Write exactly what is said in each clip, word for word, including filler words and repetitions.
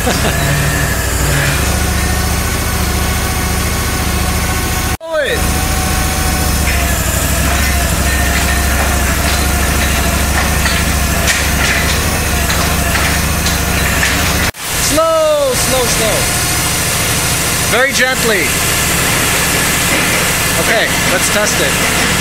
Slow, slow, slow. Very gently. Okay, let's test it.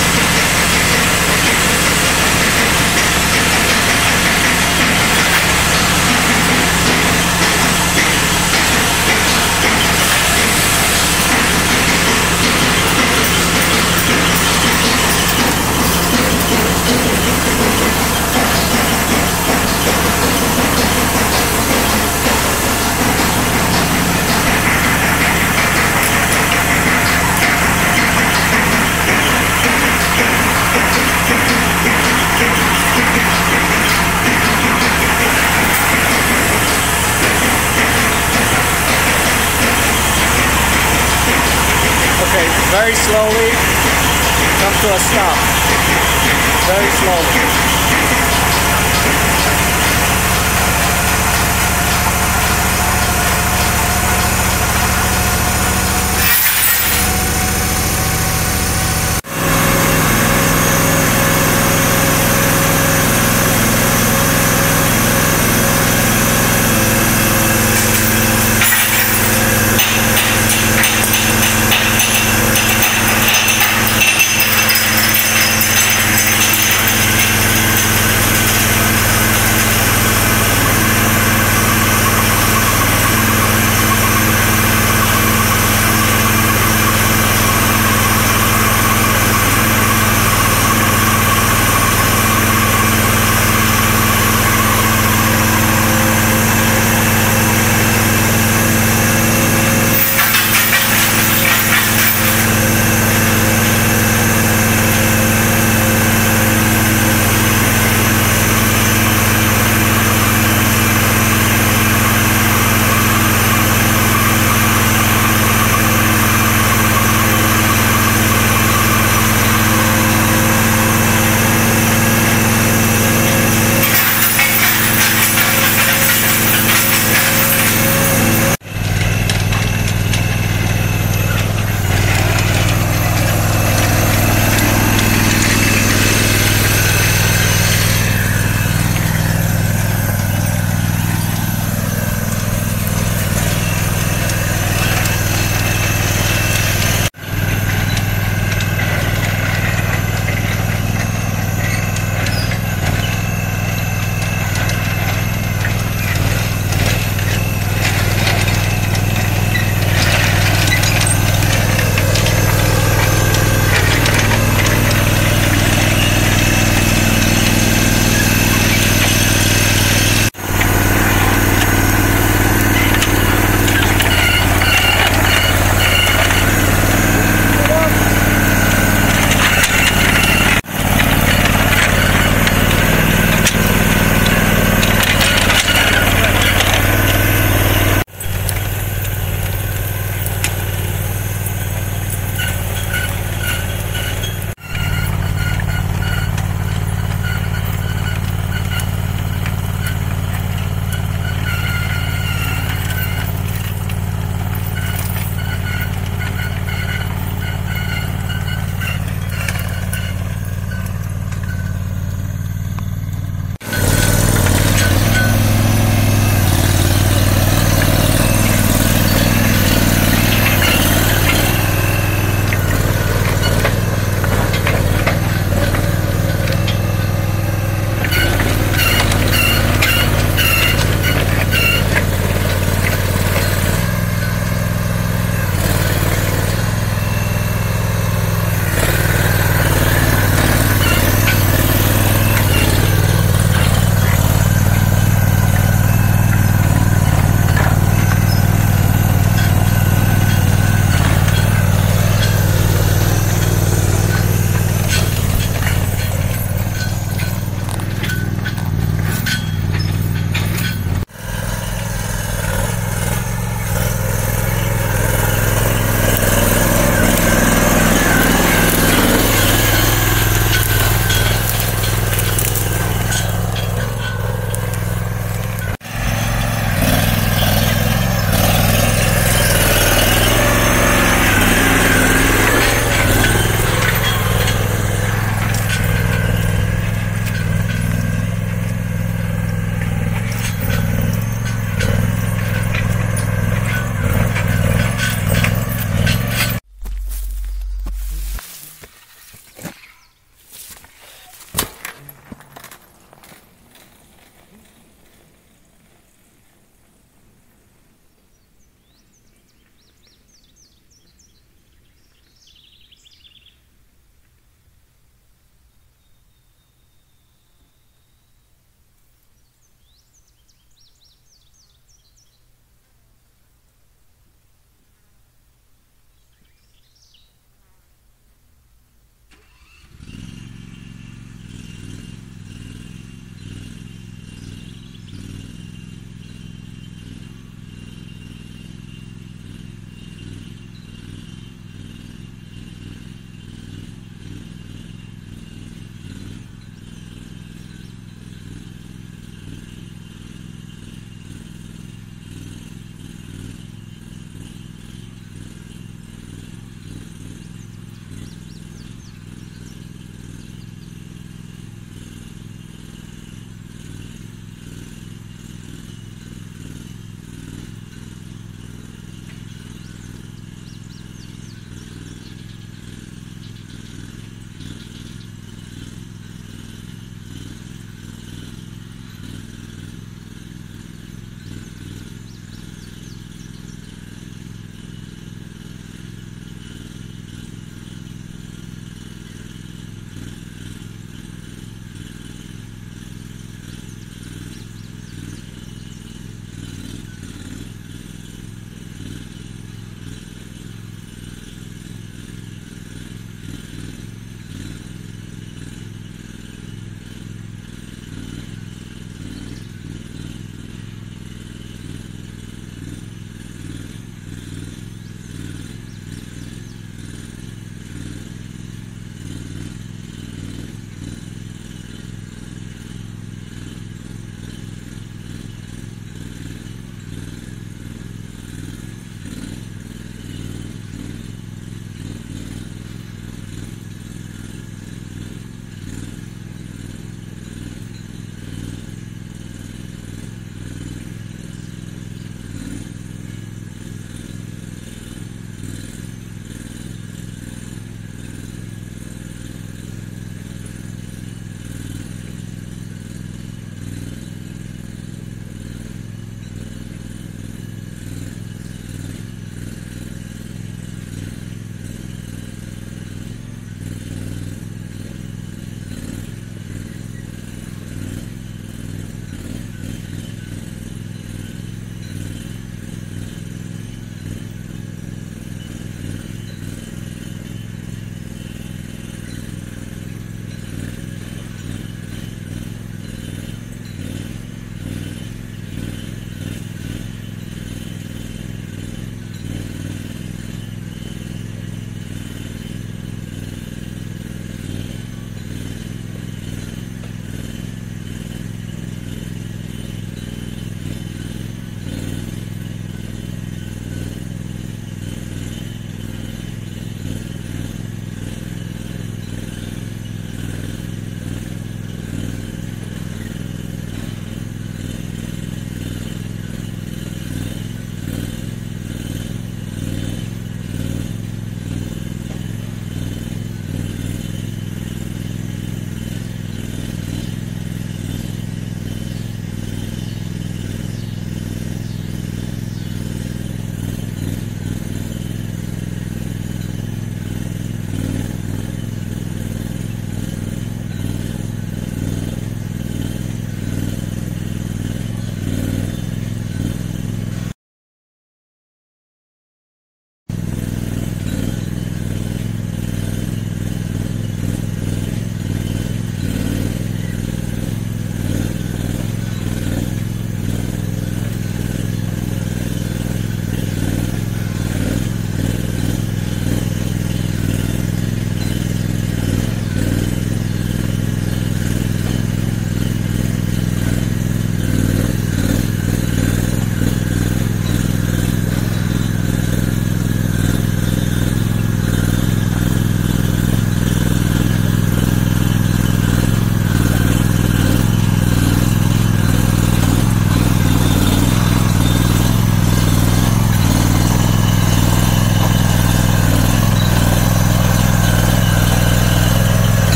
Okay, very slowly come to a stop. Very slowly.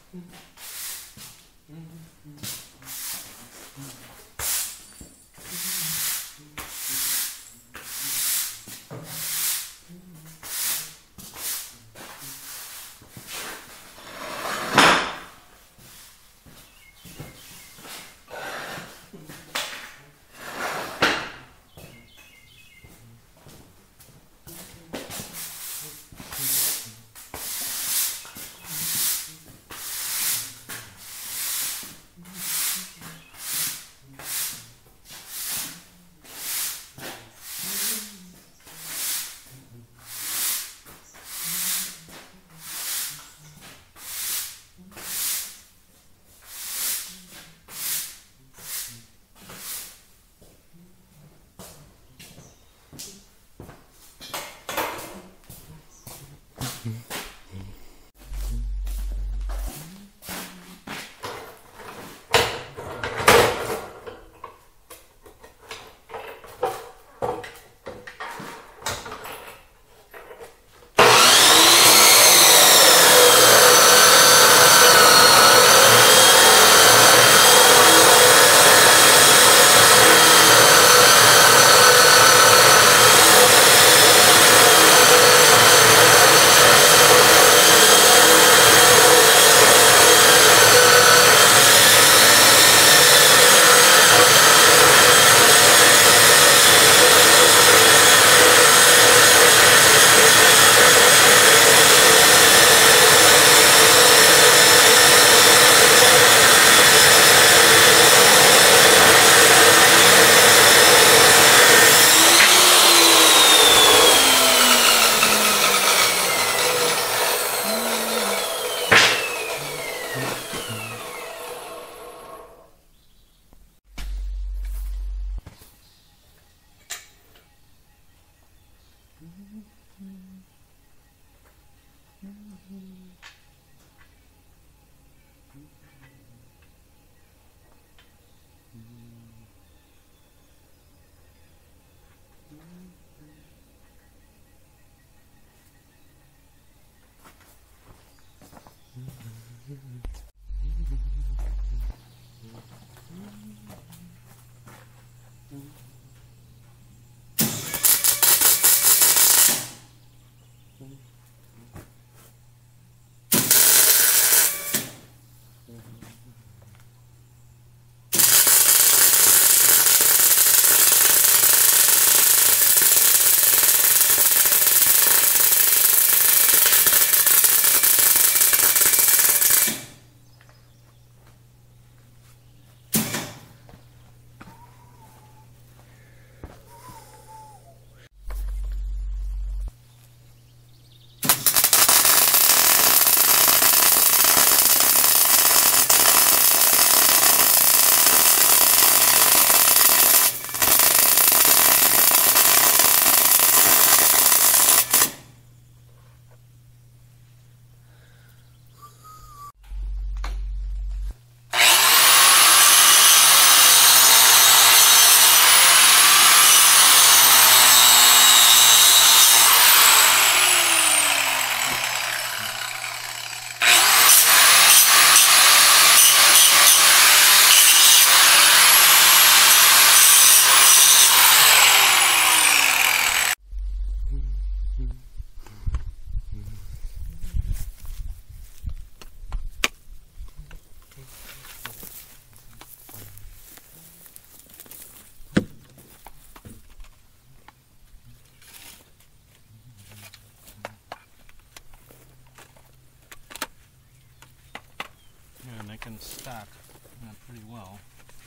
can stack uh, pretty well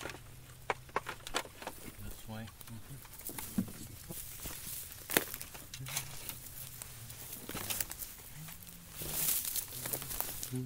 this way. Mm-hmm.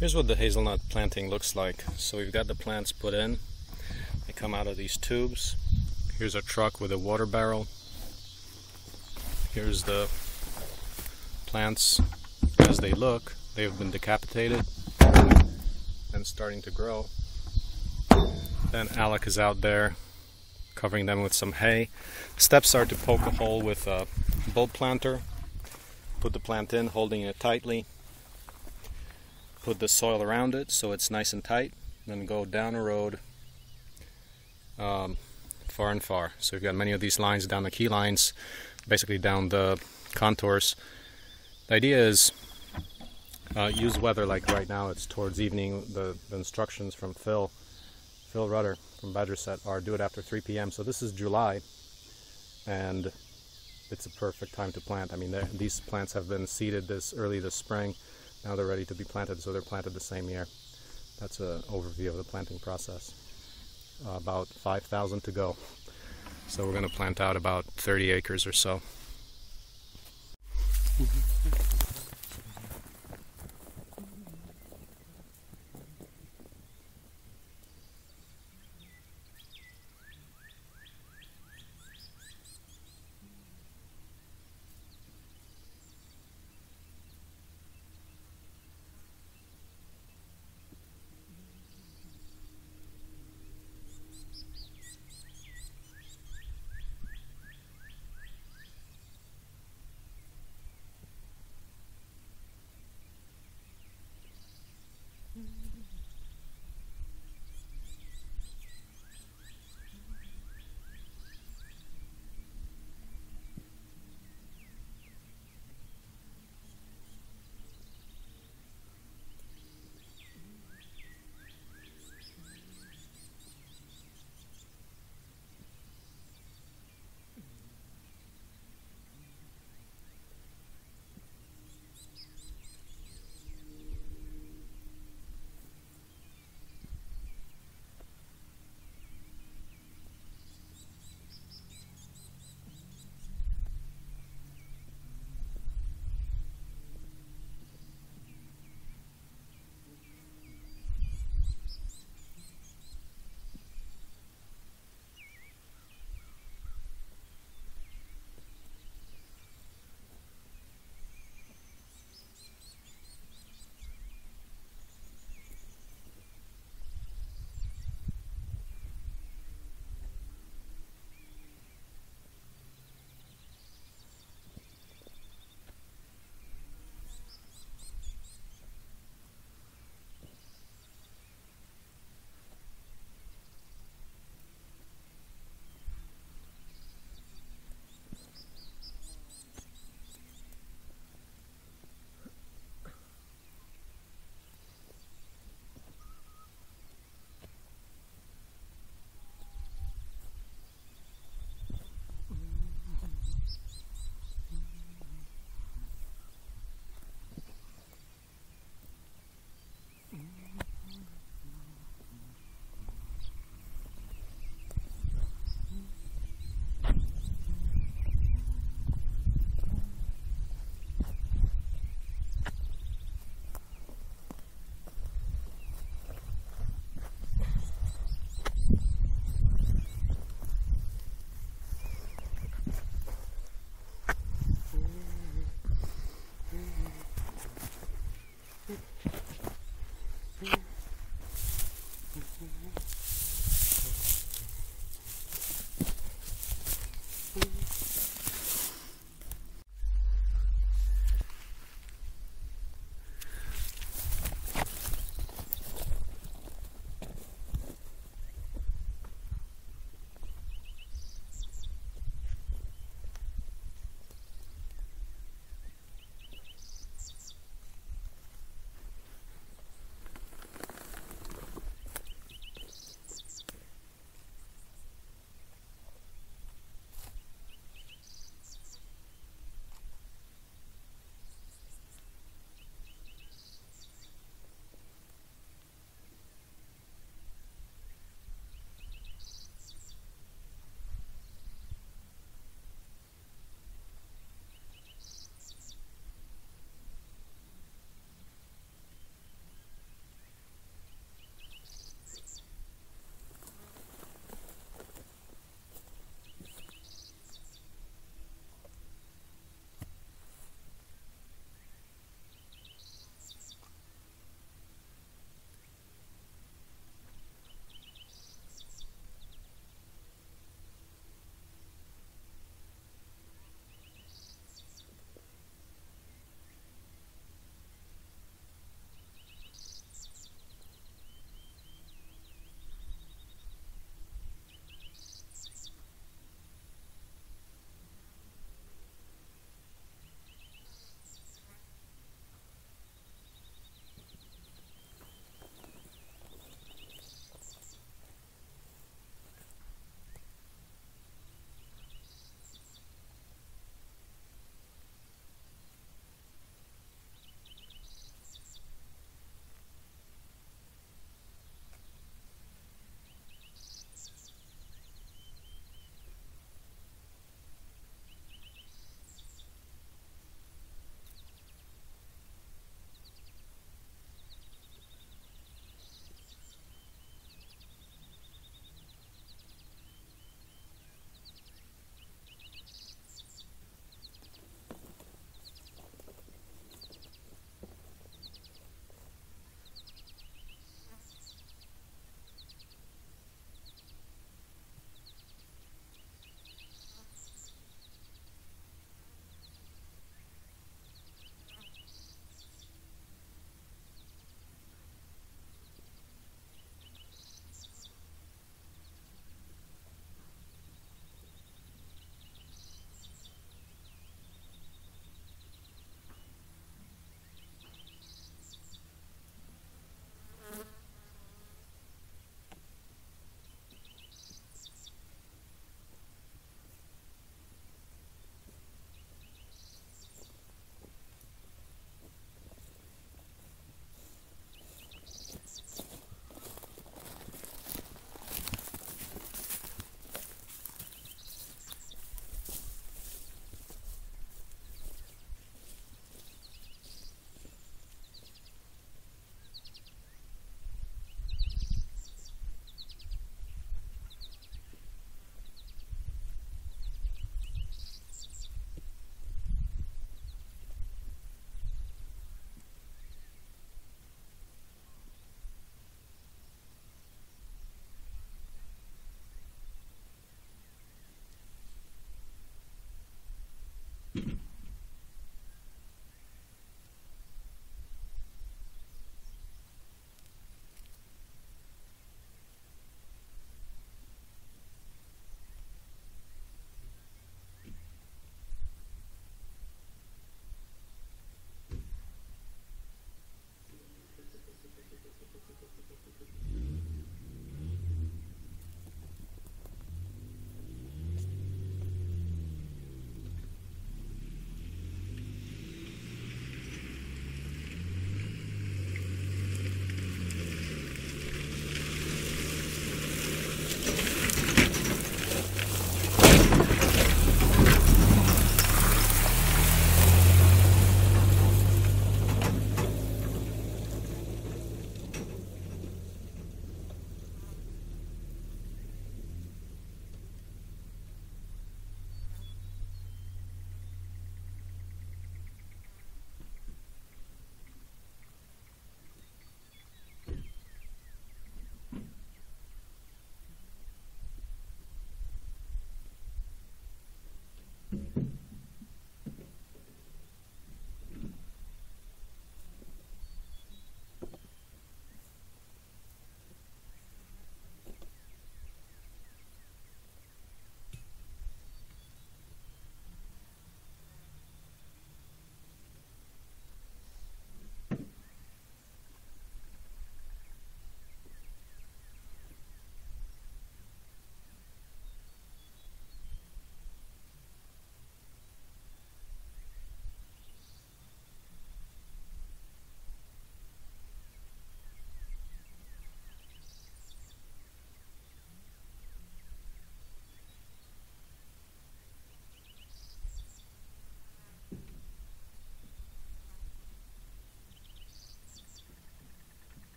Here's what the hazelnut planting looks like. So we've got the plants put in. They come out of these tubes. Here's a truck with a water barrel. Here's the plants as they look. They've been decapitated and starting to grow. Then Alec is out there covering them with some hay. Steps are to poke a hole with a bulb planter, put the plant in, holding it tightly, put the soil around it so it's nice and tight, then go down a road um, far and far. So you've got many of these lines down the key lines, basically down the contours. The idea is uh, use weather like right now. It's towards evening. The, the instructions from Phil, Phil Rudder from Badger Set are do it after three P M So this is July, and it's a perfect time to plant. I mean, these plants have been seeded this early this spring. Now they're ready to be planted, so they're planted the same year. That's an overview of the planting process. Uh, about five thousand to go. So we're going to plant out about thirty acres or so.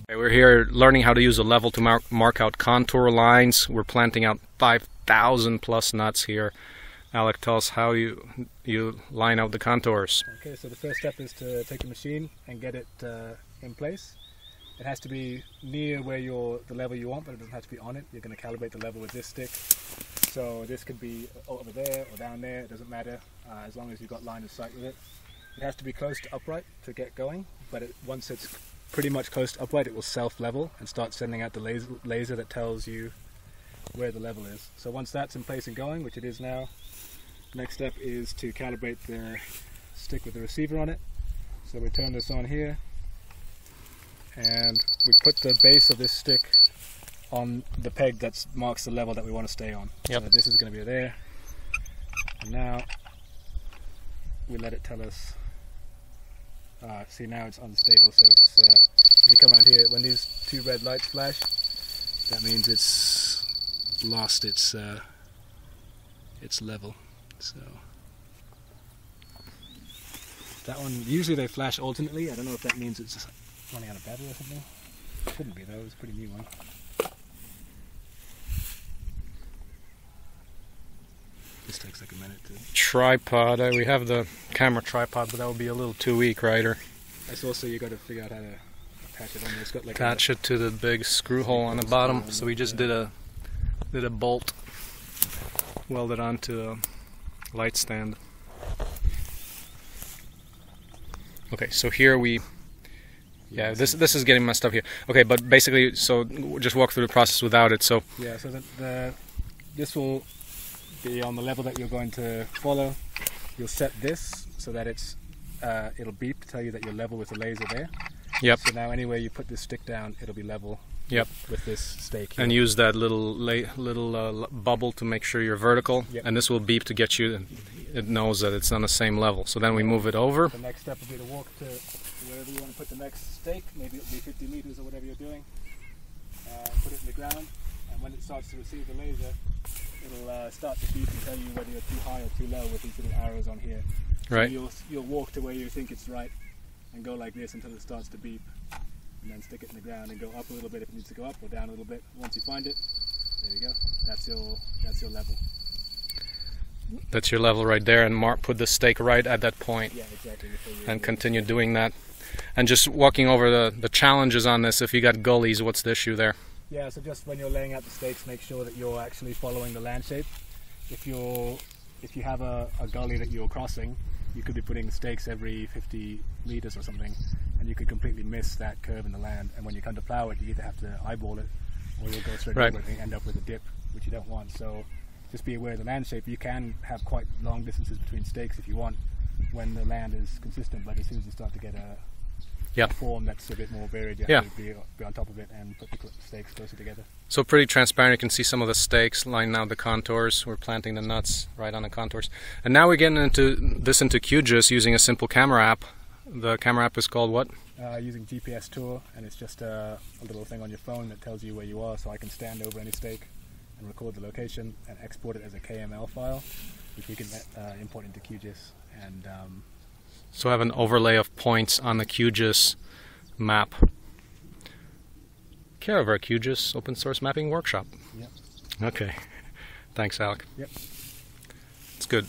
We're here learning how to use a level to mark, mark out contour lines. We're planting out five thousand plus nuts here. Alec, tell us how you you line out the contours. Okay, so the first step is to take the machine and get it uh, in place. It has to be near where you're the level you want, but it doesn't have to be on it. You're going to calibrate the level with this stick. So this could be over there or down there, it doesn't matter, uh, as long as you've got line of sight with it. It has to be close to upright to get going, but it, once it's pretty much close to upright, it will self-level and start sending out the laser, laser that tells you where the level is. So once that's in place and going, which it is now, next step is to calibrate the stick with the receiver on it. So we turn this on here, and we put the base of this stick on the peg that marks the level that we want to stay on. Yep. So this is going to be there. And now we let it tell us. Uh, see, now it's unstable, so it's uh, if you come around here, when these two red lights flash, that means it's lost its uh, its level. So that one, usually they flash alternately. I don't know if that means it's running out of battery or something. Shouldn't be though, it's a pretty new one. This takes like a minute to... Tripod, uh, we have the camera tripod, but that would be a little too weak, right? Or it's also, you got to figure out how to attach it on there. It's got like attach a, it to the big screw hole on the bottom. So we just did a did a bolt welded onto a light stand. Okay, so here we yeah this this is getting messed up here. Okay, but basically, so just walk through the process without it. So yeah, so that the this will be on the level that you're going to follow. You'll set this so that it's uh, it'll beep to tell you that you're level with the laser there. Yep. So now anywhere you put this stick down, it'll be level. Yep. With this stake here. And use that little la little uh, bubble to make sure you're vertical. Yep. And this will beep to get you. It knows that it's on the same level. So then we move it over. The next step will be to walk to wherever you want to put the next stake. Maybe it'll be fifty meters or whatever you're doing. Uh, put it in the ground, and when it starts to receive the laser, it'll uh, start to beep and tell you whether you're too high or too low with these little arrows on here. So right. You'll, you'll walk to where you think it's right and go like this until it starts to beep. And then stick it in the ground and go up a little bit if it needs to go up, or down a little bit. Once you find it, there you go. That's your, that's your level. That's your level right there, and mark, put the stake right at that point. Yeah, exactly. And continue doing that. And just walking over the, the challenges on this, if you got gullies, what's the issue there? Yeah, so just when you're laying out the stakes, make sure that you're actually following the land shape. If you're, if you have a, a gully that you're crossing, you could be putting stakes every fifty meters or something, and you could completely miss that curve in the land. And when you come to plow it, you either have to eyeball it, or you'll go straight right. over it and end up with a dip, which you don't want. So just be aware of the land shape. You can have quite long distances between stakes if you want, when the land is consistent, but as soon as you start to get a Yep. form that's a bit more varied, you yeah. have to be, be on top of it and put the stakes closer together. So pretty transparent. You can see some of the stakes lining out the contours. We're planting the nuts right on the contours. And now we're getting into this into QGIS using a simple camera app. The camera app is called what? Uh, using G P S Tour, and it's just a, a little thing on your phone that tells you where you are, so I can stand over any stake and record the location and export it as a K M L file, which we can uh, import into QGIS. And um, so have an overlay of points on the QGIS map. Care of our QGIS Open Source Mapping Workshop. Yep. Okay. Thanks, Alec. Yep. It's good.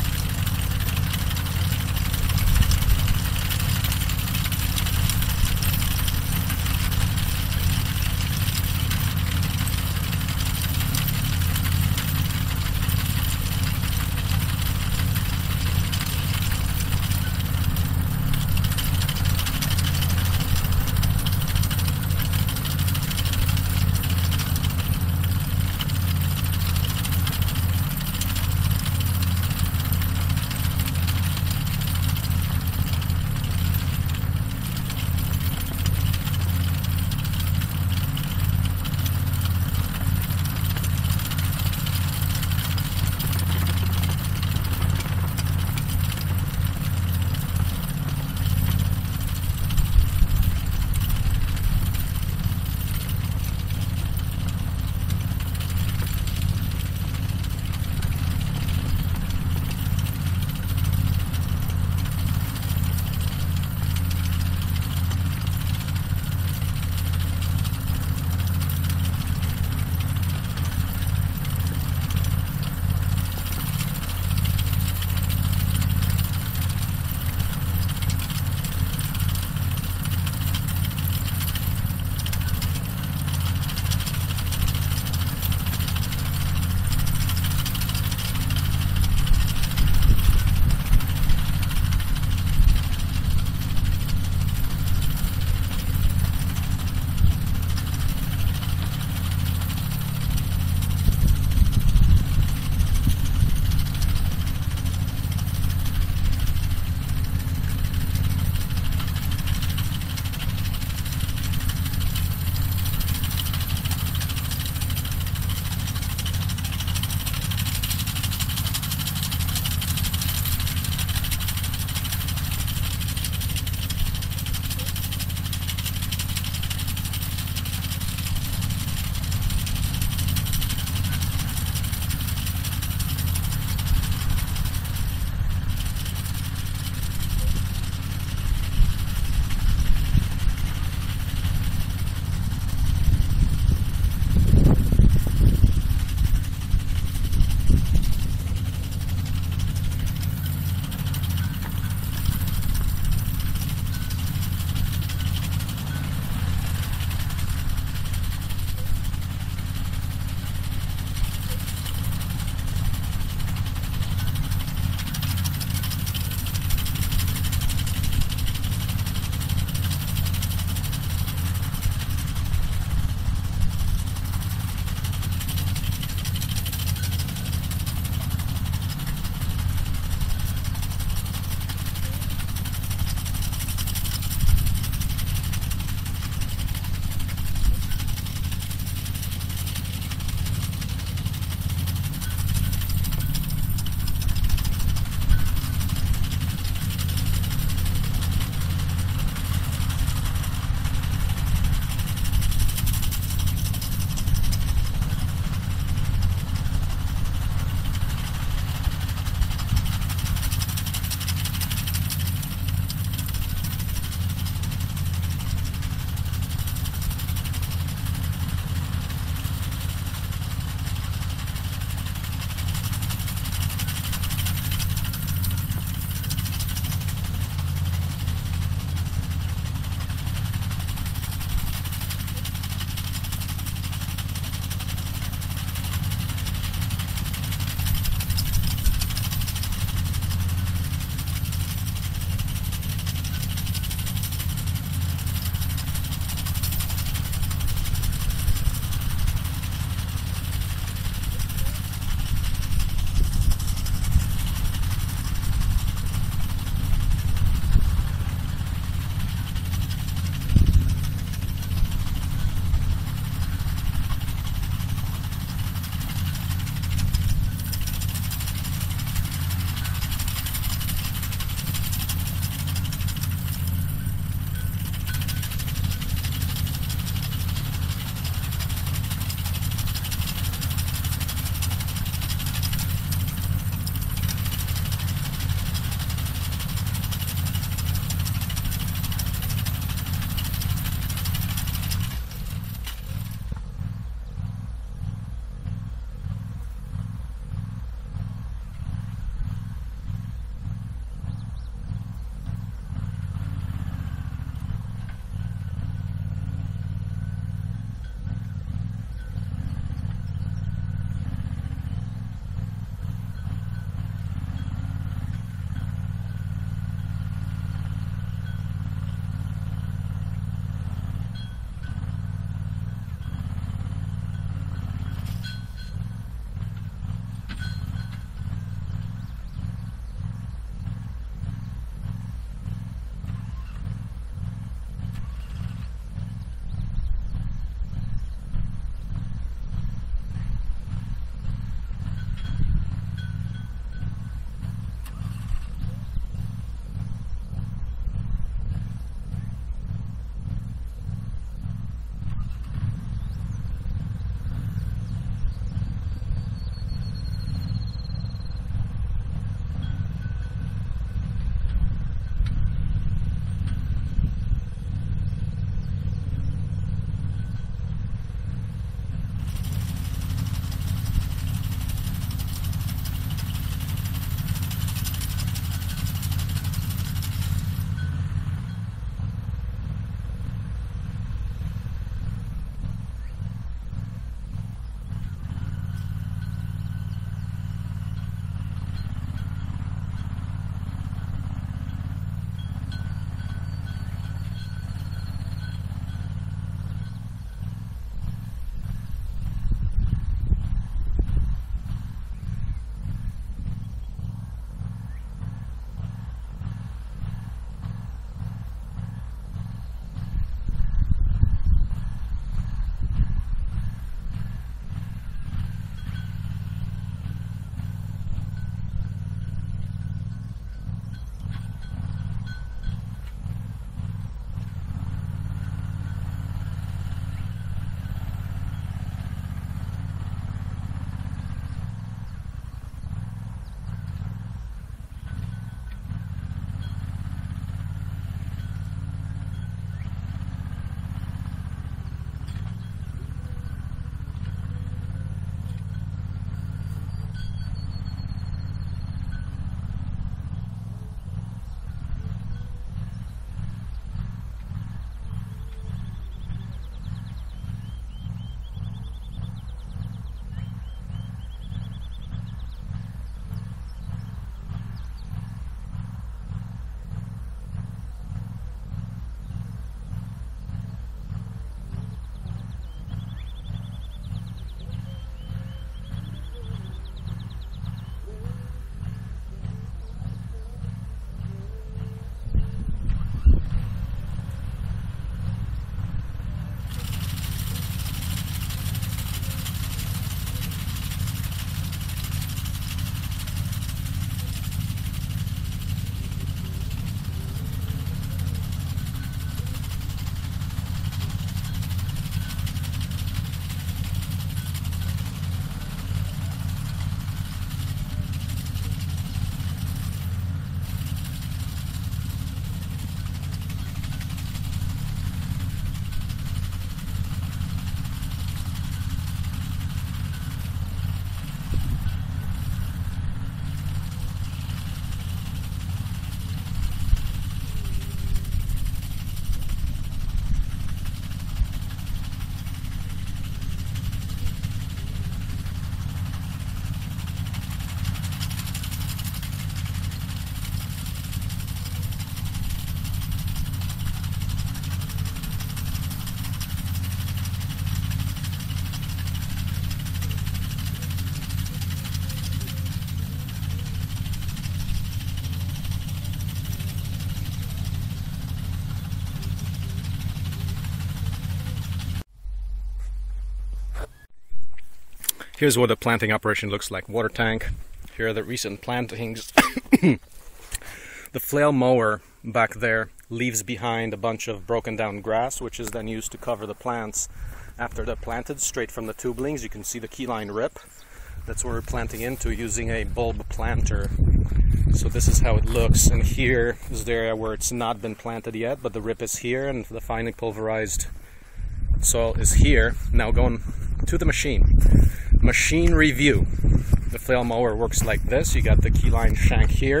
Here's what a planting operation looks like. Water tank. Here are the recent plantings. The flail mower back there leaves behind a bunch of broken down grass, which is then used to cover the plants after they're planted straight from the tubelings. You can see the keyline rip. That's where we're planting into using a bulb planter. So this is how it looks, and here is the area where it's not been planted yet, but the rip is here and the finely pulverized soil is here. Now going to the machine. Machine review. The flail mower works like this. You got the keyline shank here.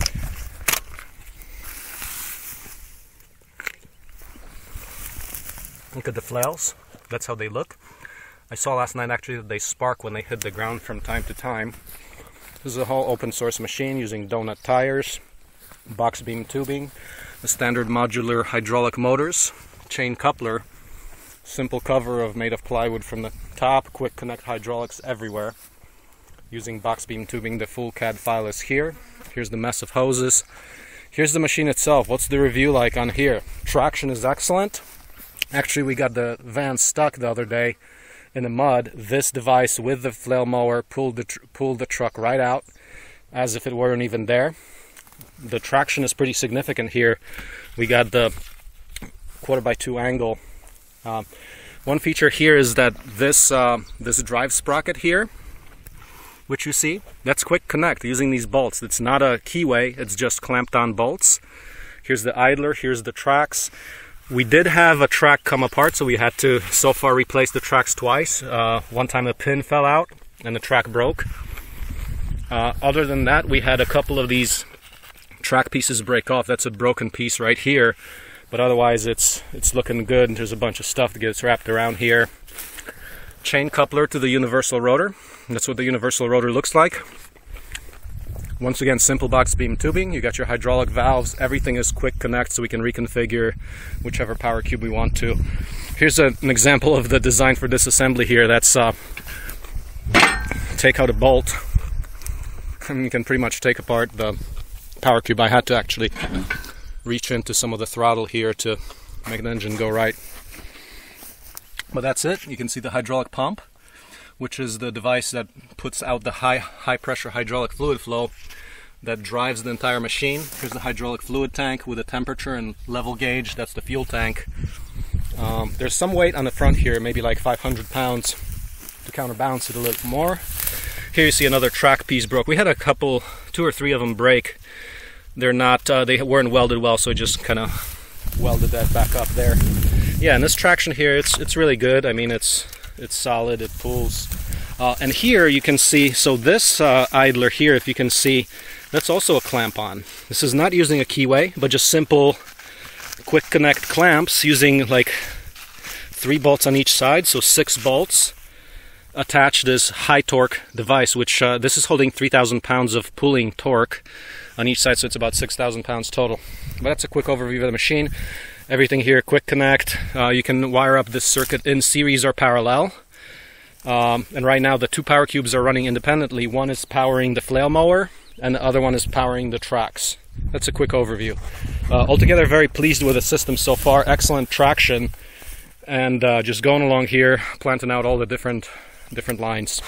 Look at the flails. That's how they look. I saw last night actually that they spark when they hit the ground from time to time. This is a whole open source machine using donut tires, box beam tubing, the standard modular hydraulic motors, chain coupler, simple cover of made of plywood from the top, quick connect hydraulics everywhere. Using box beam tubing, the full C A D file is here. Here's the mess of hoses. Here's the machine itself. What's the review like on here? Traction is excellent. Actually, we got the van stuck the other day in the mud. This device with the flail mower pulled the tr pulled the truck right out as if it weren't even there. The traction is pretty significant here. We got the quarter by two angle. Um, one feature here is that this uh, this drive sprocket here, which you see, that's quick connect using these bolts. It's not a keyway, it's just clamped on bolts. Here's the idler, here's the tracks. We did have a track come apart, so we had to so far replace the tracks twice. Uh, one time a pin fell out and the track broke. Uh, other than that, we had a couple of these track pieces break off. That's a broken piece right here, but otherwise it's it's looking good. And there's a bunch of stuff that gets wrapped around here. Chain coupler to the universal rotor. That's what the universal rotor looks like. Once again, simple box beam tubing. You got your hydraulic valves. Everything is quick connect, so we can reconfigure whichever power cube we want to. Here's a, an example of the design for this assembly here. That's uh, take out a bolt, and you can pretty much take apart the power cube. I had to actually reach into some of the throttle here to make the engine go right. But that's it. You can see the hydraulic pump, which is the device that puts out the high high pressure hydraulic fluid flow that drives the entire machine. Here's the hydraulic fluid tank with a temperature and level gauge. That's the fuel tank. Um, there's some weight on the front here, maybe like five hundred pounds, to counterbalance it a little more. Here you see another track piece broke. We had a couple, two or three of them break. They're not, uh, they weren't welded well, so I just kind of welded that back up there. Yeah, and this traction here, it's it's really good. I mean, it's it's solid, it pulls. Uh, and here you can see, so this uh, idler here, if you can see, that's also a clamp on. This is not using a keyway, but just simple quick connect clamps using like three bolts on each side, so six bolts attach this high torque device, which uh, this is holding three thousand pounds of pulling torque on each side, so it's about six thousand pounds total. But that's a quick overview of the machine. Everything here, quick connect. Uh, you can wire up this circuit in series or parallel. Um, and right now the two power cubes are running independently. One is powering the flail mower and the other one is powering the tracks. That's a quick overview. Uh, altogether, very pleased with the system so far. Excellent traction, and uh, just going along here, planting out all the different different lines.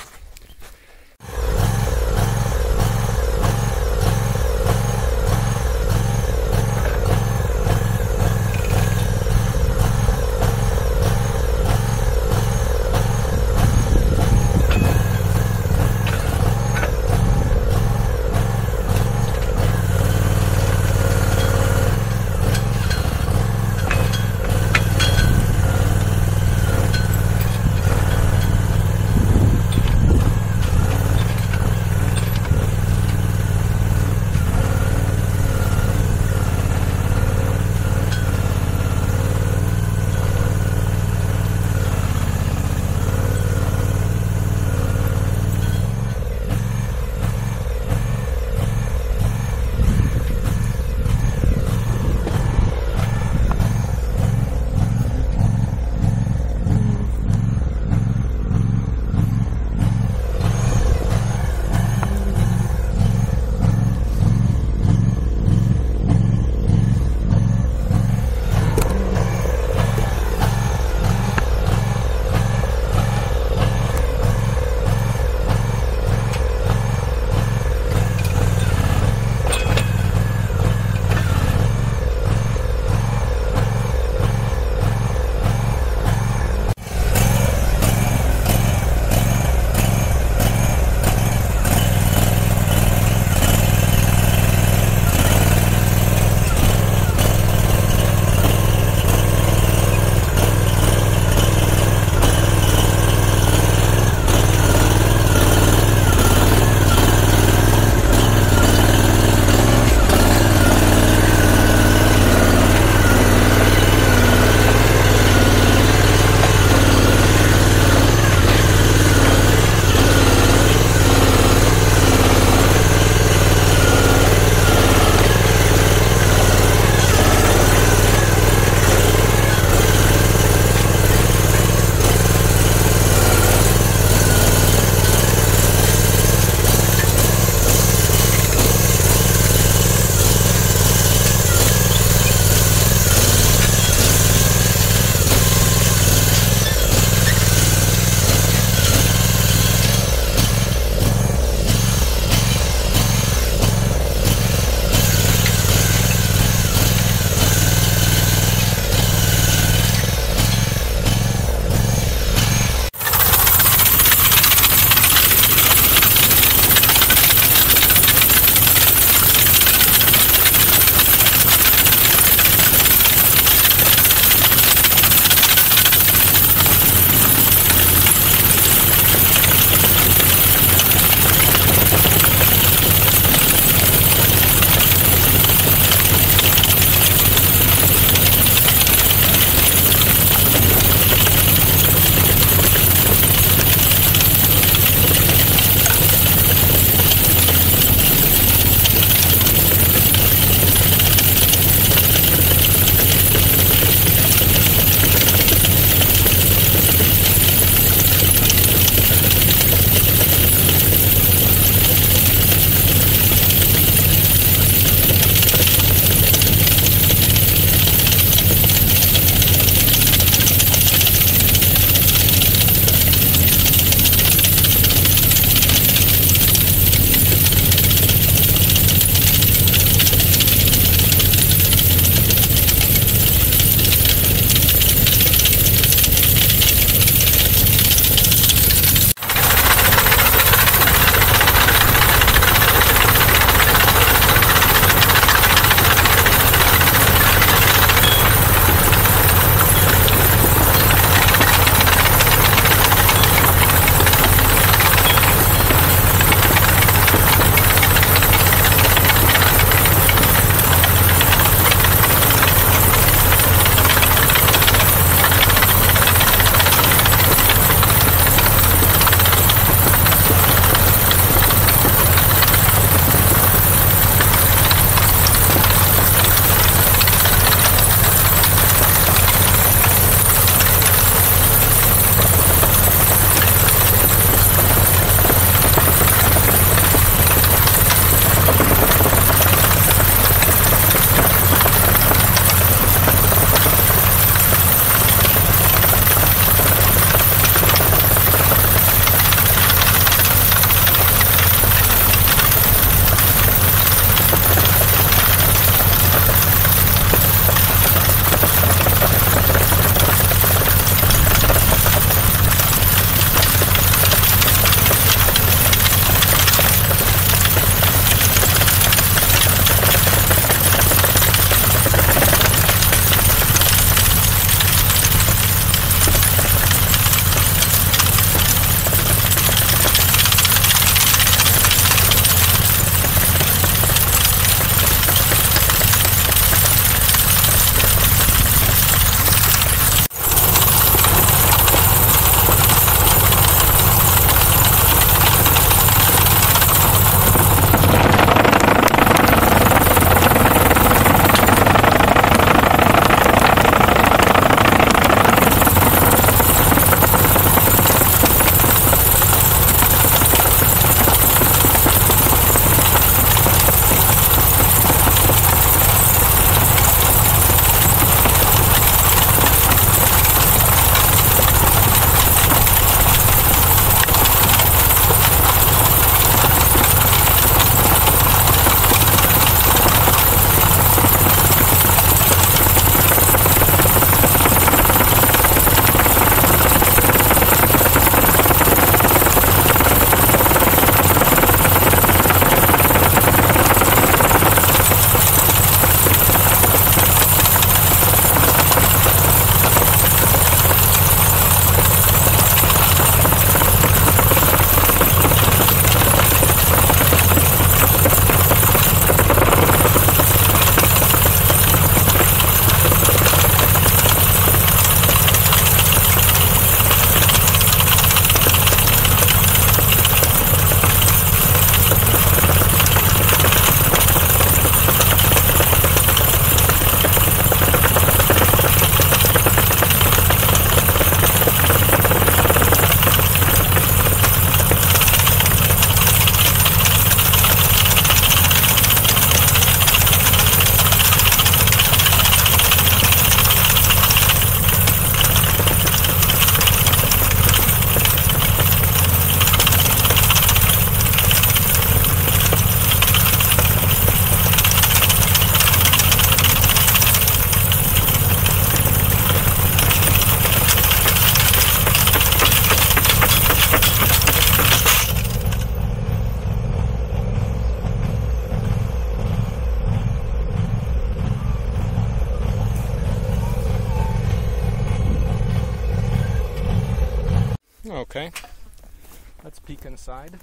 Okay, let's peek inside.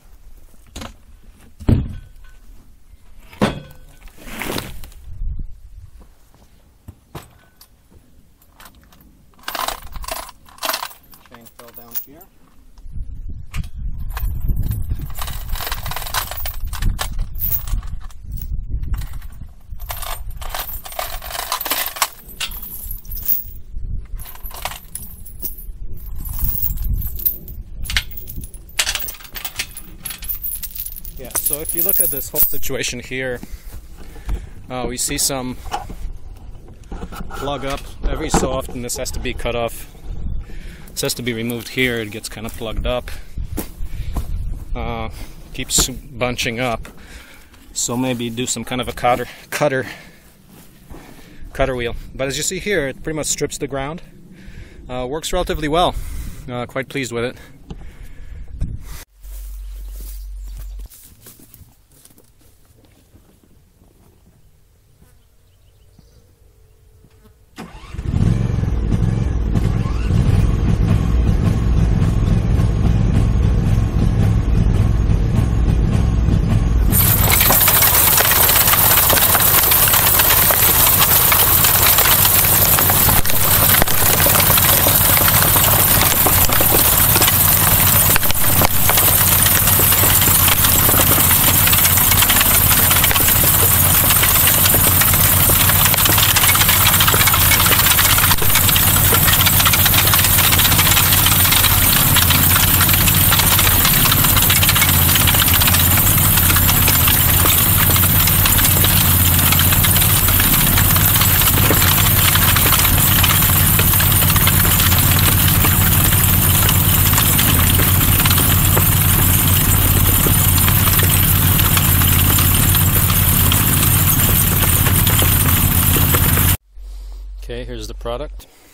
Chain fell down here. Yeah, so if you look at this whole situation here, uh, we see some plug up. Every so often this has to be cut off. This has to be removed here. It gets kind of plugged up. Uh, keeps bunching up. So maybe do some kind of a cutter, cutter, cutter wheel. But as you see here, it pretty much strips the ground. Uh, works relatively well. Uh, quite pleased with it. Okay, here's the product.